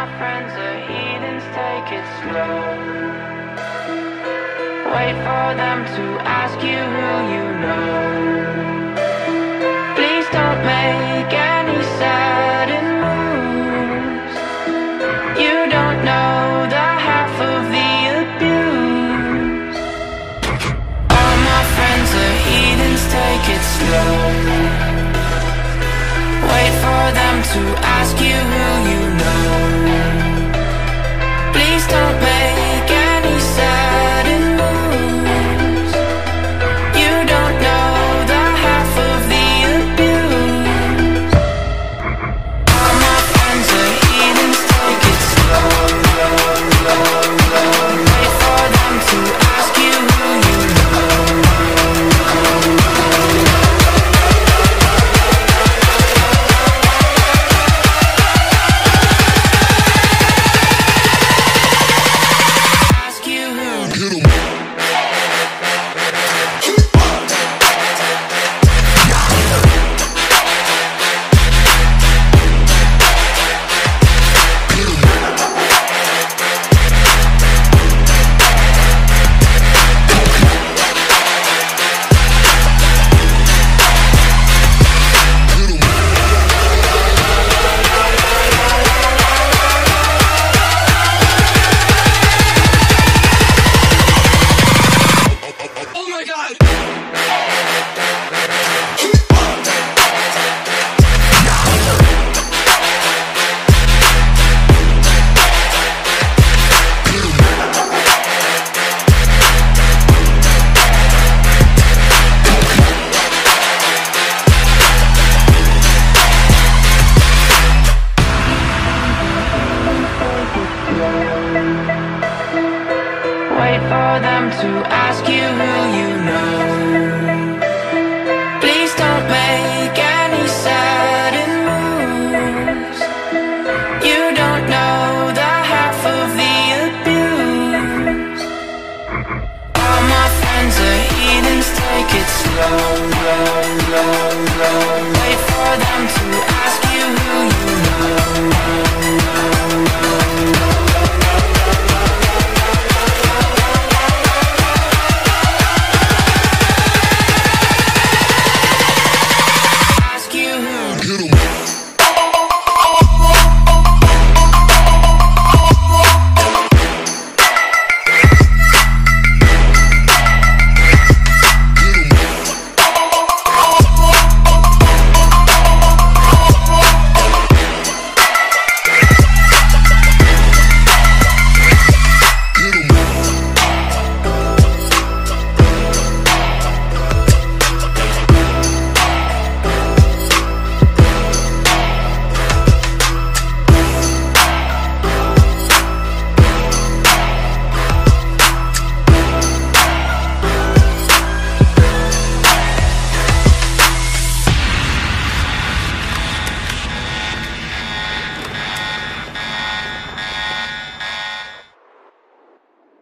my friends are heathens, take it slow. Wait for them to ask you who you know. Please don't make any sudden moves. You don't know the half of the abuse. All my friends are heathens, take it slow. Wait for them to ask you who you know. Please don't make any sudden moves. You don't know the half of the abuse. All my friends are heathens, take it slow. Wait for them to ask you who you know. Wait for them to ask you who you